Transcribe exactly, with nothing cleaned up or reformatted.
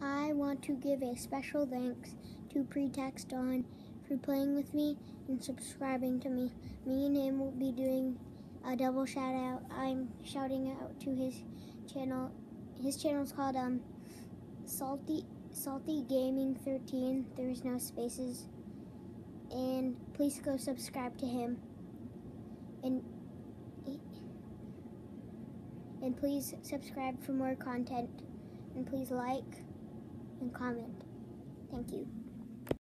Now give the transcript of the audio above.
I want to give a special thanks to pretaxdawn for playing with me and subscribing to me. Me and him will be doing a double shout out. I'm shouting out to his channel. His channel is called um Salty Saltygaming thirteen. There's no spaces. And please go subscribe to him. And and please subscribe for more content. And please like and comment. Thank you.